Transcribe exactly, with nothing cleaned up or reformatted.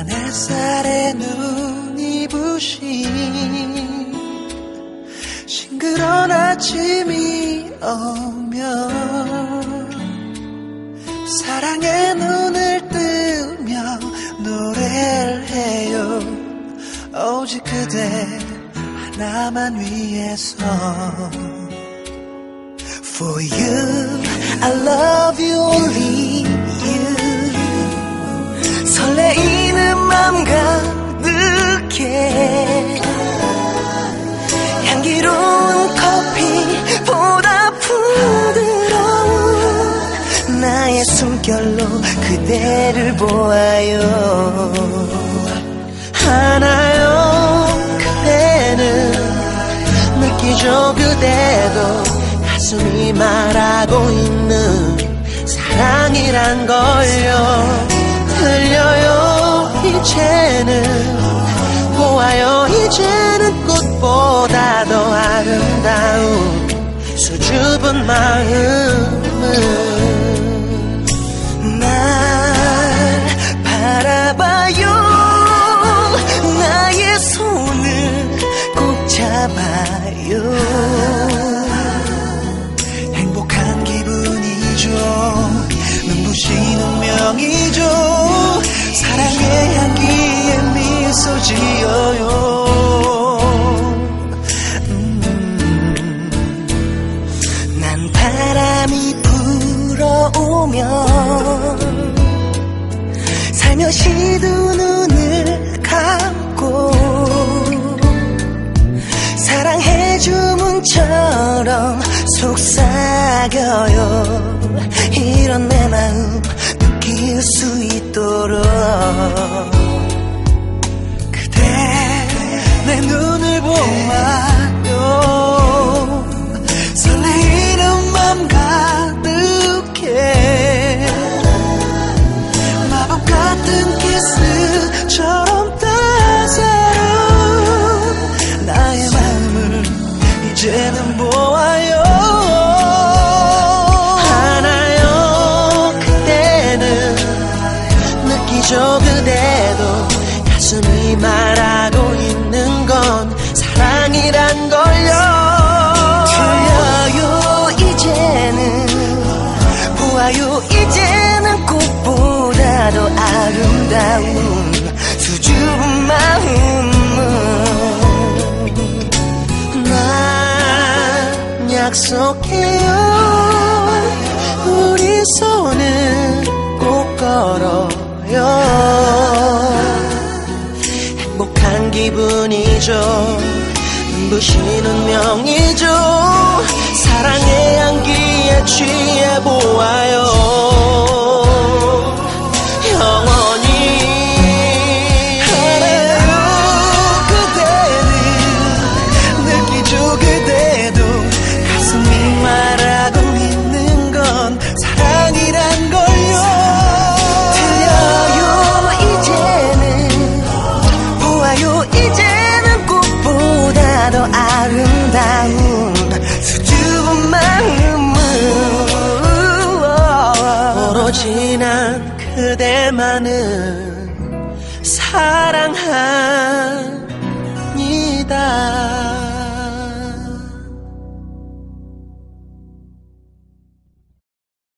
햇살에 눈이 부신 싱그러운 아침이 오면 사랑의 눈을 뜨며 노래를 해요. 오직 그대 하나만 위해서. For you, I love you, only you. 설레이는 맘 가득해 향기로운 커피보다 부드러운 나의 숨결로 그대를 보아요. 하나요 그대는 느끼죠 그대도 가슴이 말하고 있는 사랑이란 걸요. 들려요 이제는 보아요 이제는 꽃보다 더 아름다운 수줍은 마음은 날 바라봐요. 나의 손을 꼭 잡아요. 행복한 기분이죠. 눈부신 운명이죠. 사랑의 향기에 미소 지어요. 음, 난 바람이 불어오면 살며시 두 눈을 감고 사랑해 주문처럼 속삭여요. 이런 내 마음 느낄 수 있도록 그대 내 눈을 보아요. 설레이는 맘 가득해 마법 같은 키스처럼 따사로운 나의 마음을 이제는 보아요. 저 그대도 가슴이 말하고 있는 건 사랑이란 걸요. 들려요 이제는 보아요 이제는 꽃보다 더 아름다운 수줍은 마음은 난 약속해요. 우리 손을 꼭 걸어 행복한 기분이죠. 눈부신 운명이죠. 사랑의 향기에 취해보아요. 영원히 알아요 그대는 느끼죠 그대도 가슴이 말하고 있는 건 사랑이란 걸요. 더 아름다운 수줍은 마음은 오로지 난 그대만을 사랑한